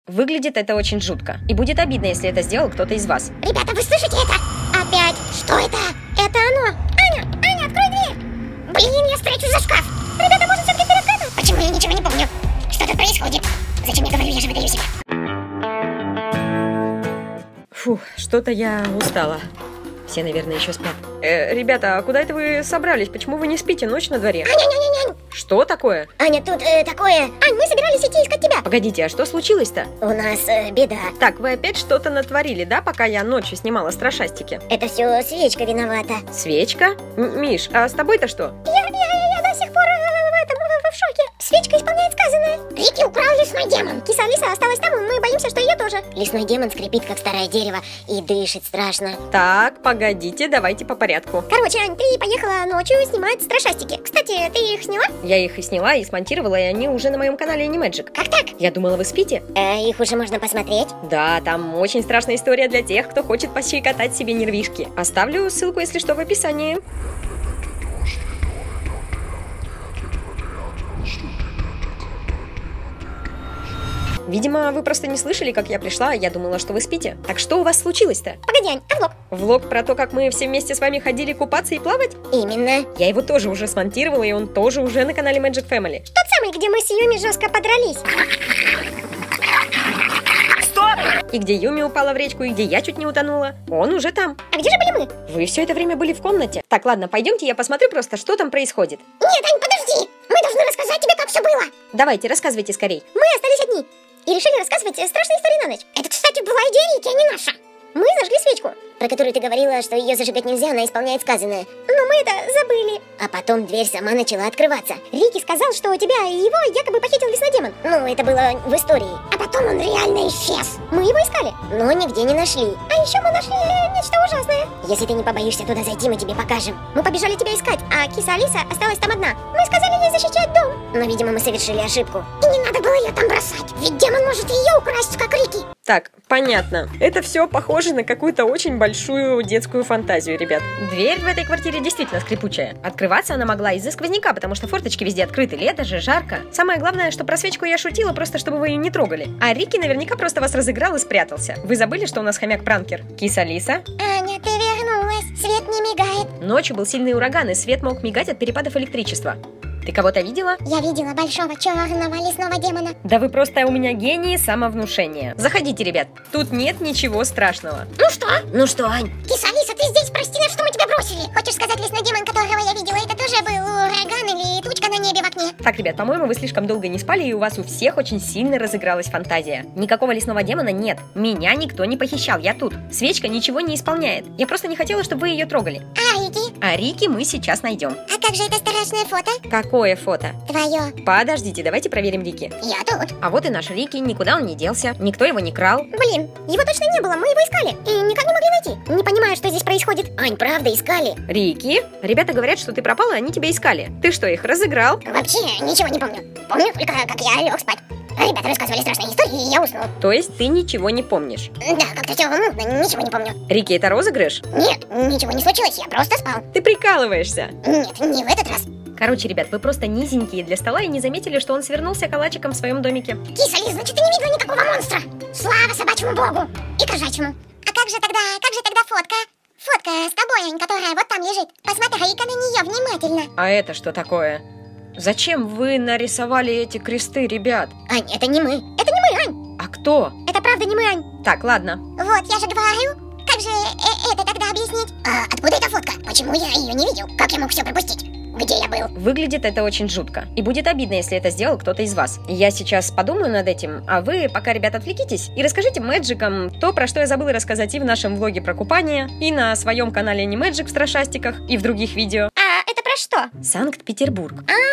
Выглядит это очень жутко. И будет обидно, если это сделал кто-то из вас. Ребята, вы слышите это? Опять? Что это? Это оно. Аня, открой дверь. Блин, я спрячусь за шкаф. Ребята, может, все-таки вперед к этому? Почему я ничего не помню? Что тут происходит? Зачем я говорю, я же выдаю себя? Фух, что-то я устала. Все, наверное, еще спят. Ребята, а куда это вы собрались? Почему вы не спите? Ночь на дворе. Ань. Что такое? Аня, тут такое... Ань, мы собирались идти искать тебя. Погодите, а что случилось-то? У нас беда. Так, вы опять что-то натворили, да, пока я ночью снимала страшастики? Это все свечка виновата. Свечка? Миш, а с тобой-то что? Я до сих пор в шоке. Свечка исполняет сказанное. Рики украл лесной демон. Киса Алиса осталась там, и мы боимся, что ее тоже. Лесной демон скрипит, как старое дерево, и дышит страшно. Так, погодите, давайте по порядку. Короче, Ань, ты поехала ночью снимать страшастики. Кстати, ты их сняла? Я их и сняла, и смонтировала, и они уже на моем канале Animagic. Как так? Я думала, вы спите? Их уже можно посмотреть? Да, там очень страшная история для тех, кто хочет пощекотать себе нервишки. Оставлю ссылку, если что, в описании. Видимо, вы просто не слышали, как я пришла, а я думала, что вы спите. Так что у вас случилось-то? Погоди, Ань, а влог? Влог про то, как мы все вместе с вами ходили купаться и плавать? Именно. Я его тоже уже смонтировала, и он тоже уже на канале Magic Family. Тот самый, где мы с Юми жестко подрались. И где Юми упала в речку, и где я чуть не утонула. Он уже там. А где же были мы? Вы все это время были в комнате. Так, ладно, пойдемте, я посмотрю просто, что там происходит. Нет, Ань, подожди. Мы должны рассказать тебе, как все было. Давайте, рассказывайте скорей. Мы остались одни и решили рассказывать страшные истории на ночь. Это, кстати, была идея Рики, а не наша. Мы зажгли свечку, про которую ты говорила, что ее зажигать нельзя, она исполняет сказанное. Но мы это забыли. А потом дверь сама начала открываться. Рики сказал, что тебя и его якобы похитил лесной демон. Ну, это было в истории. А потом он реально исчез. Мы его искали, но нигде не нашли. А еще мы нашли нечто ужасное. Если ты не побоишься туда зайти, мы тебе покажем. Мы побежали тебя искать, а киса Алиса осталась там одна. Мы сказали ей защищать дом. Но, видимо, мы совершили ошибку. И не надо было ее там бросать. Ведь демон может ее украсть, как Рики. Так, понятно. Это все похоже на какую-то очень большую детскую фантазию, ребят. Дверь в этой квартире действительно скрипучая. Открываться она могла из-за сквозняка, потому что форточки везде открыты, лето же, жарко. Самое главное, что про свечку я шутила, просто чтобы вы ее не трогали. А Рики наверняка просто вас разыграл и спрятался. Вы забыли, что у нас хомяк-пранкер? Киса Алиса? Аня, ты вернулась. Свет не мигает. Ночью был сильный ураган, и свет мог мигать от перепадов электричества. Ты кого-то видела? Я видела большого черного лесного демона. Да вы просто у меня гении самовнушения. Заходите, ребят. Тут нет ничего страшного. Ну что? Ну что, Ань? Киса Алиса, ты здесь? Прости нас, что мы тебя бросили. Хочешь сказать, лесной демон, которого я видела, это тоже был ураган или тучка на небе в окне? Так, ребят, по-моему, вы слишком долго не спали, и у вас у всех очень сильно разыгралась фантазия. Никакого лесного демона нет. Меня никто не похищал, я тут. Свечка ничего не исполняет. Я просто не хотела, чтобы вы ее трогали. А Рики? А Рики мы сейчас найдем. А как же это страшное фото? Какое фото? Твое. Подождите, давайте проверим Рики. Я тут. А вот и наш Рики, никуда он не делся, никто его не крал. Блин, его точно не было, мы его искали и никак не могли найти. Не понимаю, что здесь происходит. Ань, правда, искали. Рики? Ребята говорят, что ты пропала, и они тебя искали. Ты что, их разыграл? Вообще ничего не помню. Помню только, как я лег спать. Ребята рассказывали страшные истории, и я уснул. То есть ты ничего не помнишь? Да, как-то все мутно, ничего не помню. Рики, это розыгрыш? Нет, ничего не случилось, я просто спал. Ты прикалываешься? Нет, не в этот раз. Короче, ребят, вы просто низенькие для стола и не заметили, что он свернулся калачиком в своем домике. Киса Алис, значит, ты не видела никакого монстра. Слава собачьему богу и кошачьему. А как же тогда фотка? Фотка с тобой, Ань, которая вот там лежит. Посмотри-ка на нее внимательно. А это что такое? Зачем вы нарисовали эти кресты, ребят? Ань, это не мы. Это не мы, Ань. А кто? Это правда не мы, Ань. Так, ладно. Вот, я же говорю. Как же это тогда объяснить? А откуда эта фотка? Почему я ее не видел? Как я мог все пропустить? Где я был? Выглядит это очень жутко. И будет обидно, если это сделал кто-то из вас. Я сейчас подумаю над этим, а вы пока, ребят, отвлекитесь и расскажите Мэджикам то, про что я забыла рассказать и в нашем влоге про купание, и на своем канале Animagic в страшастиках, и в других видео. А это про что? Санкт-Петербург.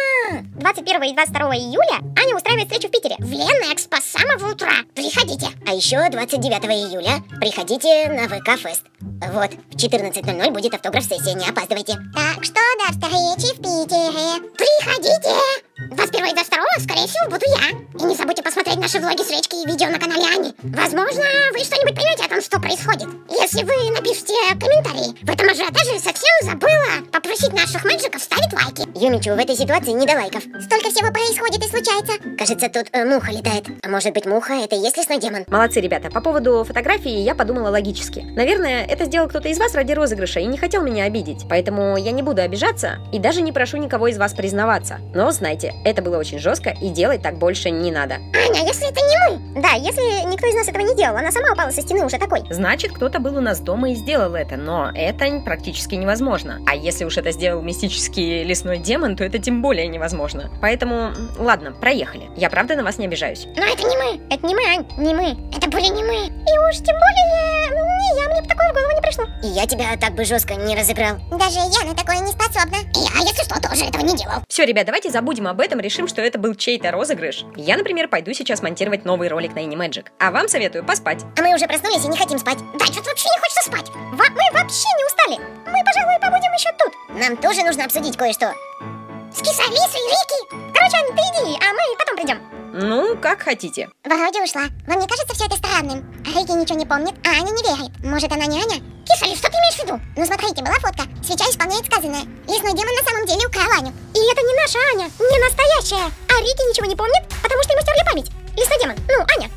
21 и 22 июля Аня устраивает встречу в Питере. В Ленэкспо с самого утра. Приходите. А еще 29 июля приходите на ВК-фест. Вот, в 14:00 будет автограф-сессия, не опаздывайте. Так что до встречи в Питере. Приходите! 21 и 22, скорее всего, буду я. И не забудьте посмотреть наши влоги с речки и видео на канале Ани. Возможно, вы что-нибудь поймете о том, что происходит. Если вы напишите комментарии. В этом ажиотаже совсем забыла попросить наших мэджиков ставить лайки. Юмичу в этой ситуации не до лайков. Столько всего происходит и случается. Кажется, тут муха летает. А может быть, муха — это и есть лесной демон? Молодцы, ребята. По поводу фотографии я подумала логически. Наверное, это сделал кто-то из вас ради розыгрыша и не хотел меня обидеть. Поэтому я не буду обижаться и даже не прошу никого из вас признаваться. Но знайте, это было очень жестко и делать так больше не надо. Аня, если это не мы? Да, если никто из нас этого не делал, она сама упала со стены уже такой. Значит, кто-то был у нас дома и сделал это, но это практически невозможно. А если уж это сделал мистический лесной демон, то это тем более невозможно. Поэтому, ладно, проехали. Я правда на вас не обижаюсь. Но это не мы. Это не мы, Ань, не мы. Это были не мы. И уж тем более не я, мне бы такое в голову не пришло. И я тебя так бы жестко не разыграл. Даже я на такое не способна. Я, если что, тоже этого не делал. Все, ребят, давайте забудем об этом, решим, что это был чей-то розыгрыш. Я, например, пойду сейчас монтировать новый ролик на Animagic. А вам советую поспать. А мы уже проснулись и не хотим спать. Да, что-то вообще не хочется спать. Мы вообще не устали. Мы, пожалуй, побудем еще тут. Нам тоже нужно обсудить кое-что. С Кисалисой и Рики. Короче, Ань, ты иди, а мы потом придем. Ну, как хотите. Вроде ушла. Вам не кажется все это странным? Рики ничего не помнит, а Аня не верит. Может, она не Аня? Кисалис, что ты имеешь в виду? Ну, смотрите, была фотка. Свеча исполняет сказанное. Лесной демон на самом деле украл Аню. И это не наша Аня, не настоящая. А Рики ничего не помнит, потому что ему стерли память. Лесной демон, ну, Аня.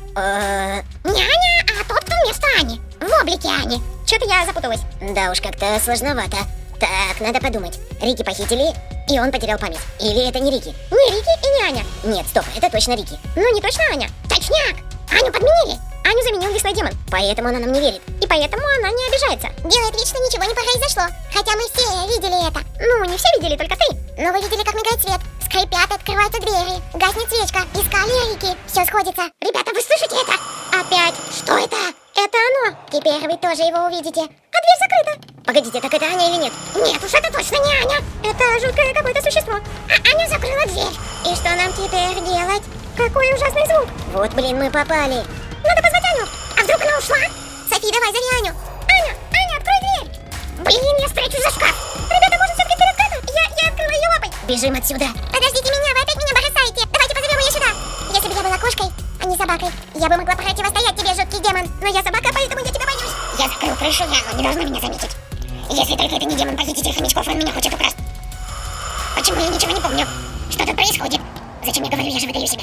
Не Аня, а тот, кто вместо Ани. В облике Ани. Что-то я запуталась. Да уж, как-то сложновато. Так, надо подумать. Рики похитили, и он потерял память. Или это не Рики? Не Рики и не Аня. Нет, стоп, это точно Рики. Ну, не точно Аня. Точняк! Аню подменили. Аню заменил лесной демон. Поэтому она нам не верит. И поэтому она не обижается. Делает вид, что ничего не произошло. Хотя мы все видели это. Ну, не все видели, только ты. Но вы видели, как мигает свет. Скрипят, открываются двери. Гаснет свечка. Искали Рики. Все сходится. Ребята, вы слышите это? Опять. Что это? Это оно. Теперь вы тоже его увидите. А дверь закрыта. Погодите, так это Аня или нет? Нет уж, это точно не Аня. Это жуткое какое-то существо. А Аня закрыла дверь. И что нам теперь делать? Какой ужасный звук. Вот, блин, мы попали. Надо позвать Аню. А вдруг она ушла? Софи, давай, зови Аню. Аня, открой дверь. Блин, я спрячусь за шкаф. Ребята, может, все-таки вперед к этому? Я открыла ее лапой. Бежим отсюда. Подождите меня, вы опять меня бросаете. Давайте позовем ее сюда. Если бы я была кошкой, а не собакой, я бы могла противостоять тебе, жуткий демон. Но я собака, поэтому я тебя боюсь. Я закрыл крышу, я не должна меня заметить. Если только это не демон похититель хомячков, он меня хочет украсть. Почему я ничего не помню? Что тут происходит? Зачем я говорю, я же выдаю себя?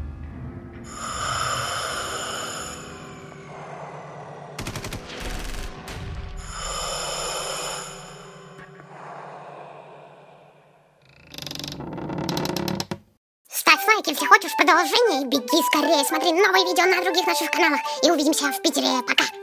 Ставь лайк, если хочешь продолжение, и беги скорее, смотри новые видео на других наших каналах. И увидимся в Питере. Пока!